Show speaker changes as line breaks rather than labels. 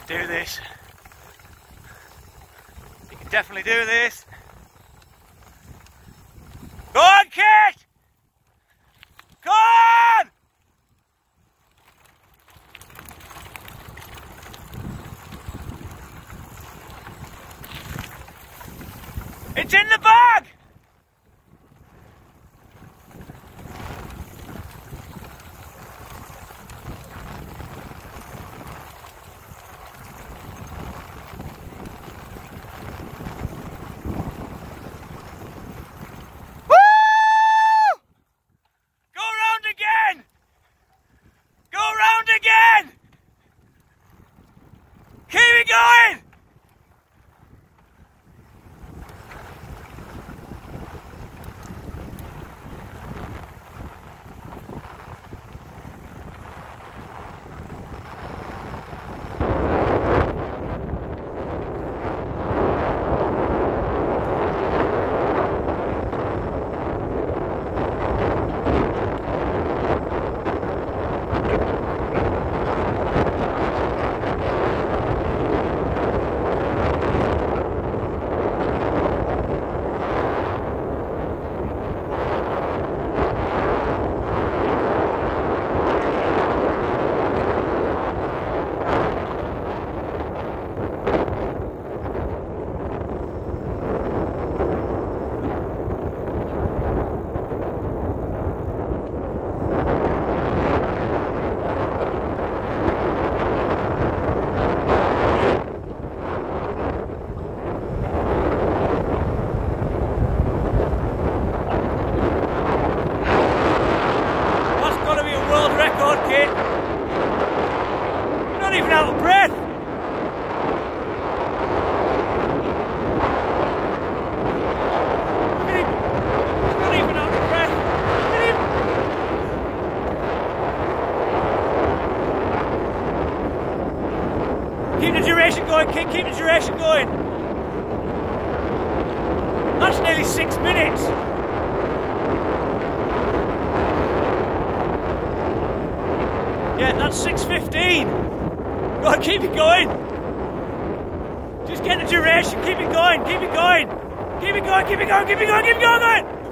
do this. You can definitely do this. Go on, Kate! Go on! It's in the bag! Keep it going! Not even out of breath. Not even out of breath. Keep the duration going, kid. Keep the duration going. That's nearly 6 minutes. Yeah, that's 6:15. Go on, keep it going. Just get the duration. Keep it going. Keep it going. Keep it going. Keep it going. Keep it going. Keep it going.